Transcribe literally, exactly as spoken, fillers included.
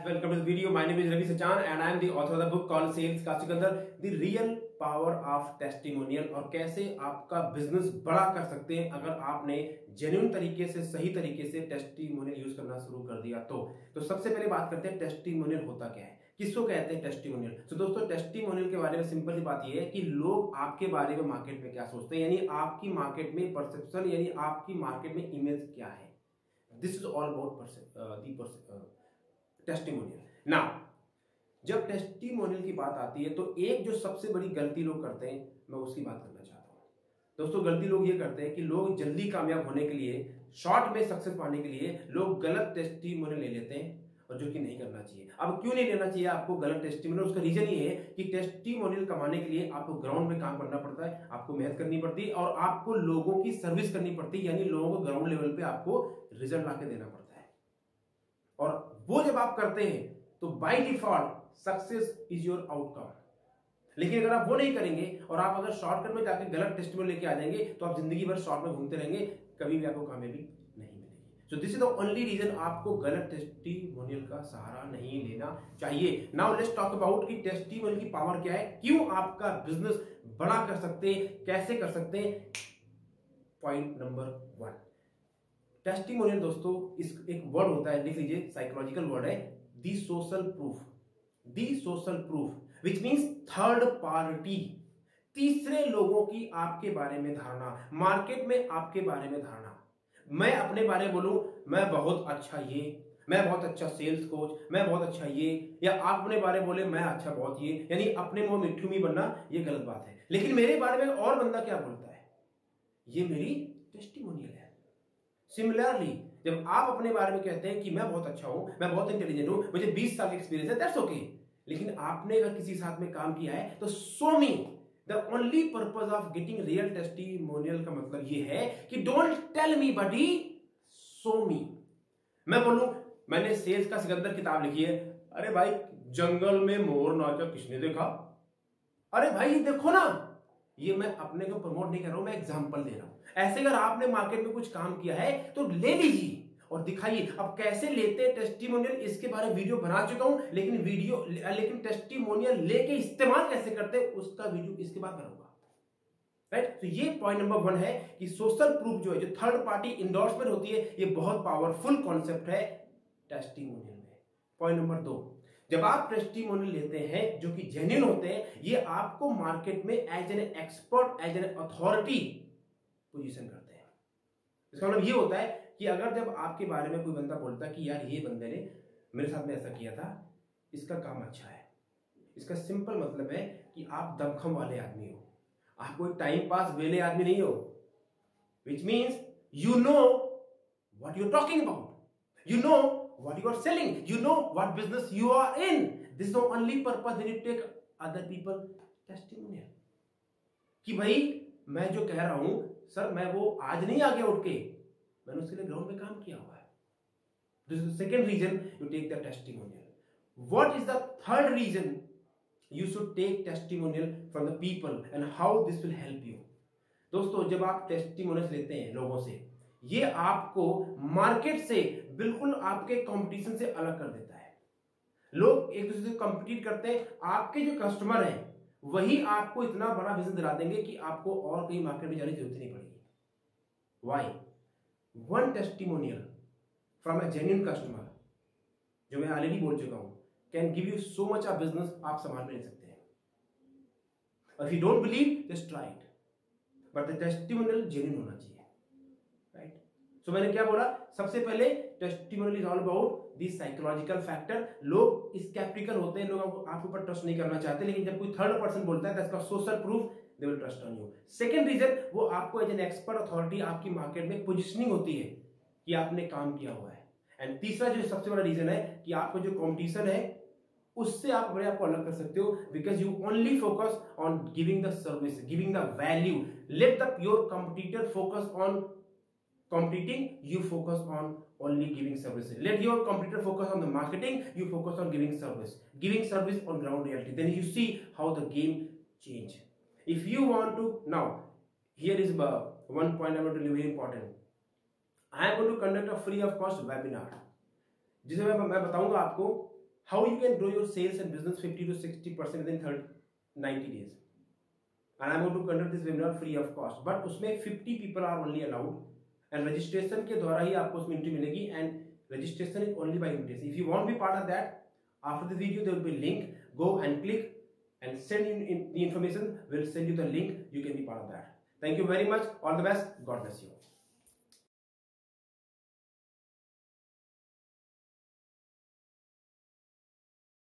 welcome to the video. My name is Ravi Sachan and I am the author of the book called Sales का Sikandar, The Real Power of Testimonial, और कैसे आपका business बड़ा कर सकते हैं अगर आपने जेन्युइन तरीके से, सही तरीके से टेस्टिमोनियल यूज करना शुरू कर दिया तो तो सबसे पहले बात करते हैं टेस्टिमोनियल होता क्या है, किसको कहते हैं टेस्टिमोनियल। तो दोस्तों टेस्टिमोनियल के बारे में सिंपल सी बात यह है कि लोग आपके बारे में मार्केट में क्या सोचते हैं, यानी आपकी मार्केट में परसेप्शन, यानी आपकी मार्केट में इमेज क्या है। This is all about testimonial. Now जब टेस्टिमोनियल की बात आती है तो एक जो सबसे बड़ी गलती लोग करते हैं, मैं उसकी बात करना चाहता हूं। दोस्तों गलती लोग ये करते हैं कि लोग जल्दी कामयाब होने के लिए, शॉर्ट में सक्सेस पाने के लिए लोग गलत टेस्टिमोनियल ले लेते हैं, और जो कि नहीं करना चाहिए। अब क्यों नहीं लेना चाहिए आपको गलत टेस्टिमोनियल? उसका रीजन ये है कि टेस्टिमोनियल कमाने के लिए आपको ग्राउंड में काम करना पड़ता है, आपको मेहनत करनी पड़ती है, और आपको लोगों की सर्विस करनी पड़ती है, यानी लोगों को ग्राउंड लेवल पे आपको रिजल्ट लाके देना पड़ता है। और वो जब आप करते हैं तो by default success is your outcome. लेकिन अगर आप वो नहीं करेंगे और आप अगर शॉर्टकट में जाके गलत टेस्टिमोनियल लेके आ जाएंगे तो आप जिंदगी भर शॉर्ट में घूमते रहेंगे, कभी भी आपको कामयाबी नहीं मिलेगी। So this is the only reason आपको गलत टेस्टिमोनियल का सहारा नहीं लेना चाहिए। नाउ लेट्स टॉक अबाउट कि टेस्टिमोनियल की पावर क्या है, क्यों आपका बिजनेस बड़ा कर सकते हैं, कैसे कर सकते हैं। पॉइंट नंबर वन, टेस्टिमोनियल दोस्तों इस एक वर्ड होता है, लिख लीजिए, साइकोलॉजिकल वर्ड है, the social proof. The social proof which means third party, तीसरे लोगों की आपके बारे में धारणा, मार्केट में आपके बारे में धारणा। मैं अपने बारे में बोलूं, मैं बहुत अच्छा ये, मैं बहुत अच्छा सेल्स कोच, मैं बहुत अच्छा ये, या आप अपने बारे में बोले मैं अच्छा बहुत ये, यानी अपने मुंह मिट्ठू में बनना, ये गलत बात है। लेकिन मेरे बारे में और बंदा क्या बोलता है, ये मेरी टेस्टिमोनियल है। सिमिलरली जब आप अपने बारे में कहते हैं कि मैं बहुत अच्छा हूं, मैं बहुत इंटेलिजेंट हूं, मुझे बीस साल का एक्सपीरियंस है, दैट्स ओके। लेकिन आपने अगर किसी साथ में काम किया है तो show me. The only purpose of getting real testimonial का मतलब ये है कि don't tell me buddy, show me. मैं बोलूं मैंने सेल्स का सिकंदर किताब लिखी है, अरे भाई जंगल में मोर नाचा किसने देखा, अरे भाई देखो ना, ये मैं अपने को प्रमोट नहीं कर रहा हूं, मैं एग्जांपल दे रहा हूं। ऐसे अगर आपने मार्केट में कुछ काम किया है तो ले लीजिए और दिखाइए। अब कैसे लेते हैं टेस्टिमोनियल, इसके बारे में वीडियो बना चुका हूं, लेकिन वीडियो लेकिन टेस्टिमोनियल लेके इस्तेमाल कैसे करते हैं उसका वीडियो इसके बाद बनाऊंगा, राइट। तो ये पॉइंट नंबर वन है कि सोशल प्रूफ जो है, जो थर्ड पार्टी इंडोर्समेंट होती है, ये बहुत पावरफुल कॉन्सेप्ट है टेस्टिमोनियल में। पॉइंट नंबर दो, जब आप टेस्टिमोनियल लेते हैं जो कि जेन्युइन होते हैं, ये आपको मार्केट में as an expert, as an authority position करते हैं। इसका मतलब ये होता है कि अगर जब आपके बारे में कोई बंदा बोलता है कि यार ये बंदे ने मेरे साथ में ऐसा किया था, इसका काम अच्छा है, इसका सिंपल मतलब है कि आप दमखम वाले आदमी हो, आप कोई टाइम पास वेले आदमी नहीं हो, which means you know what you are talking about, you know what you are selling, you know what business you are in. This is the only purpose when you take other people testimonial, कि भाई मैं जो कह रहा हूं sir, मैं वो आज नहीं आ गया उठ के, मैंने उसके लिए ग्राउंड में काम किया हुआ है। This is the second reason you take the testimonial. What is the third reason you should take testimonial from the people and how this will help you? दोस्तों जब आप टेस्टिमोनियल लेते हैं लोगों से, ये आपको मार्केट से, बिल्कुल आपके कंपटीशन से अलग कर देता है। लोग एक दूसरे से कंपीट करते हैं, आपके जो कस्टमर हैं वही आपको इतना बड़ा बिजनेस दिला देंगे कि आपको और कहीं मार्केट में जाने की जरूरत नहीं पड़ेगी। Why? One testimonial from a genuine customer, जो मैं ऑलरेडी बोल चुका हूं, can give you so much of business, आप संभाल नहीं सकते हैं। If you don't believe, just try it, but the testimonial genuine होना चाहिए, राइट। सो मैंने क्या बोला, सबसे पहले testimonial is all about this psychological factor. लोग स्केप्टिकल होते हैं, लोग आपके ऊपर ट्रस्ट नहीं करना चाहते, लेकिन जब कोई थर्ड पर्सन बोलता है, that's called social proof, they will trust on you. Second reason, वो आपको एज एन एक्सपर्ट अथॉरिटी आपकी मार्केट में पोजीशनिंग होती है कि आपने काम किया हुआ है। एंड तीसरा जो सबसे बड़ा रीजन है कि आपको जो कॉम्पिटिशन है उससे आप अपने आप को अलग कर सकते हो, because you only focus on giving the service, giving the value. Let the your competitor focus on competing, you focus on only giving services. Let your competitor focus on the marketing, you focus on giving service, giving service on ground reality. Then you see how the game change. If you want to, now here is one point I want to tell you, very important. I am going to conduct a free of cost webinar, जिसमें मैं, मैं बताऊंगा आपको how you can grow your sales and business fifty to sixty percent within thirty, ninety days. And I'm going to conduct this webinar free of cost. But उसमें fifty people are only allowed and registration के द्वारा ही आपको उसमें entry मिलेगी and registration is only by invitation. If you want to be part of that, after the video there will be a link. Go and click and send in, in the information. We'll send you the link. You can be part of that. Thank you very much. All the best. God bless you.